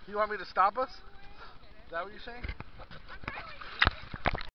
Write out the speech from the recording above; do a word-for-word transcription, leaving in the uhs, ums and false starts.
You want me to stop us? Is that what you're saying?